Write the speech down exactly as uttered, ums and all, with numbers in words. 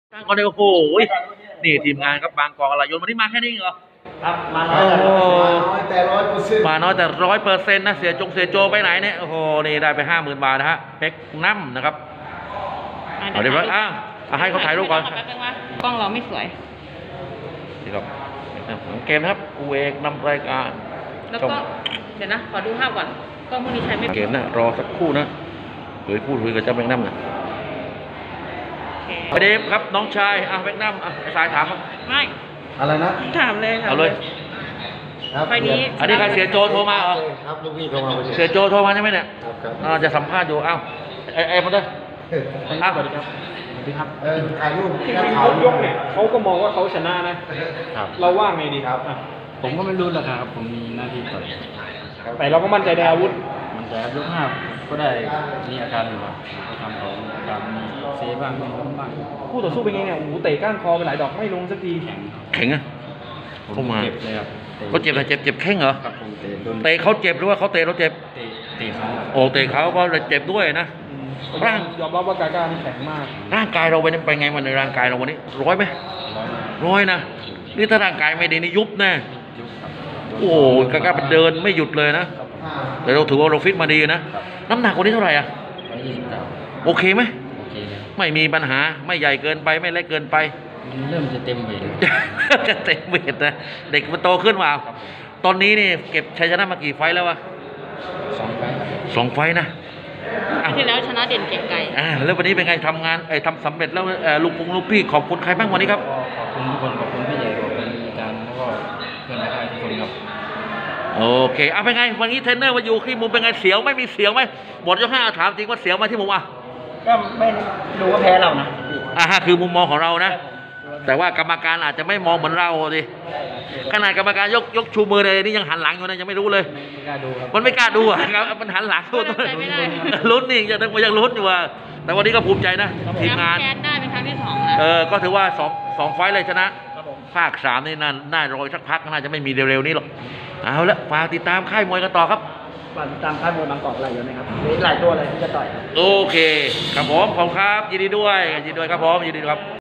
ช่างก่อนเลยโอ้โหนี่ทีมงานครับบางกอกอะไรยนวันนี้มาแค่นี้เหรอครับมาน้อยแต่ร้อยเปอร์เซ็นต์มาน้อยแต่ร้อยเปอร์เซ็นต์นะเสียจงเสียโจไปไหนเนี่ยโอ้โหนี่ได้ไปห้าหมื่นบาทนะฮะเพ็กน้ำนะครับเอาเดี๋ยวอ้าวให้เขาถ่ายรูปก่อนกล้องเราไม่สวยนี่ครับเกมนะครับอูเอกนำรายการแล้วก็เดี๋ยวนะขอดูภาพก่อนกล้องพวกนี้ใช้ไม่เกมนะรอสักครู่นะเฮ้ยพูดคุยกับเจ้าแบงค์น้ำนะประเด็นครับน้องชายอ่ะแบงค์น้ำอ่ะสายถามไม่อะไรนะถามเลยเอาเลยไฟนี้อันนี้ใครเสียโจโทรมาเหรอครับลูกพี่โทรมาเสียโจโทรมาใช่ไหมเนี่ยครับครับจะสัมภาษณ์อยู่เอ้าเอ้เอ้มาด้วยอ้าวสวัสดีครับสวัสดีครับเออถ่ายรูปที่เขายกเนี่ยเขาก็มองว่าเขาชนะนะครับเราว่าไงดีครับผมก็ไม่รู้หรอกครับผมมีหน้าที่ต่อยแต่เราก็มั่นใจในอาวุธมันแต่ยกห้าก็ได้มีอาการอยู่ครับก็ทำเขาอาการมีเซบ้างไม่ล้มบ้างคู่ต่อสู้เป็นไงเนี่ยโอ้โหเตะก้านคอไปหลายดอกไม่ลงสักทีแข็งแข็งอ่ะผมเจ็บเลยครับเขาเจ็บอะไรเจ็บเจ็บแข้งเหรอครับผมเตะเตะเขาเจ็บหรือว่าเขาเตะเราเจ็บเตะเตะเขาโอ้เตะเขาก็เลยเจ็บด้วยนะร่างยอมรับว่ากาก้านี่แข็งมากร่างกายเราเป็นไปไงมันในร่างกายเราวันนี้ร้อยไหมร้อยนะนี่ถ้าร่างกายไม่ดีนี่ยุบแน่โอ้กาก้าเป็นเดินไม่หยุดเลยนะแต่เราถือว่าเราฟิตมาดีนะน้ำหนักวันนี้เท่าไหร่อ่ะโอเคไหมโอเคไม่มีปัญหาไม่ใหญ่เกินไปไม่เล็กเกินไปมันเริ่มจะเต็มเวทจะเต็มเวทนะเด็กมันโตขึ้นมาตอนนี้นี่เก็บชัยชนะมากี่ไฟแล้ววะสองไฟสองไฟนะที่แล้วชนะเด่นเก่งไก่อ่าแล้ววันนี้เป็นไงทำงานไอ้ทำสำเร็จแล้วลูกปุงลูกพี่ขอบคุณใครบ้างวันนี้ครับขอบคุณทุกคนขอบคุณพี่ใหญ่ขอบคุณอาจารย์แล้วก็เพื่อนนักทุกคนครับโอเคเอาเป็นไงวันนี้เทรนเนอร์มาอยู่ที่มุมเป็นไงเสียวไม่มีเสียวไหมหมดยกห้าถามจริงว่าเสียวไหมที่มุมอ่ะก็ไม่รู้ว่าแพ้เรานะอ่าฮะคือมุมมองของเรานะแต่ว่ากรรมการอาจจะไม่มองเหมือนเราดิขนาดกรรมการยกยกชูมือเลยนี่ยังหันหลังอยู่นะยังไม่รู้เลยมันไม่กล้าดูอ่ะครับมันหันหลังทุกลุ้นนี่ยังยังลุ้นอยู่ว่าแต่วันนี้ก็ภูมิใจนะทีมงานแพ้ได้เป็นครั้งที่สองนะเออก็ถือว่าสองสองไฟเลยชนะภาคสามนี่น่าน่ารอยสักพักน่าจะไม่มีเร็วๆนี้หรอกเอาละฝากติดตามค่ายมวยกันต่อครับฝากติดตามค่ายมวยบางกอกอะไรอยู่นะครับมีหลายตัวเลยที่จะต่อยโอเคครับผมขอบคุณครับยินดีด้วยยินดีด้วยครับผมยินดีครับ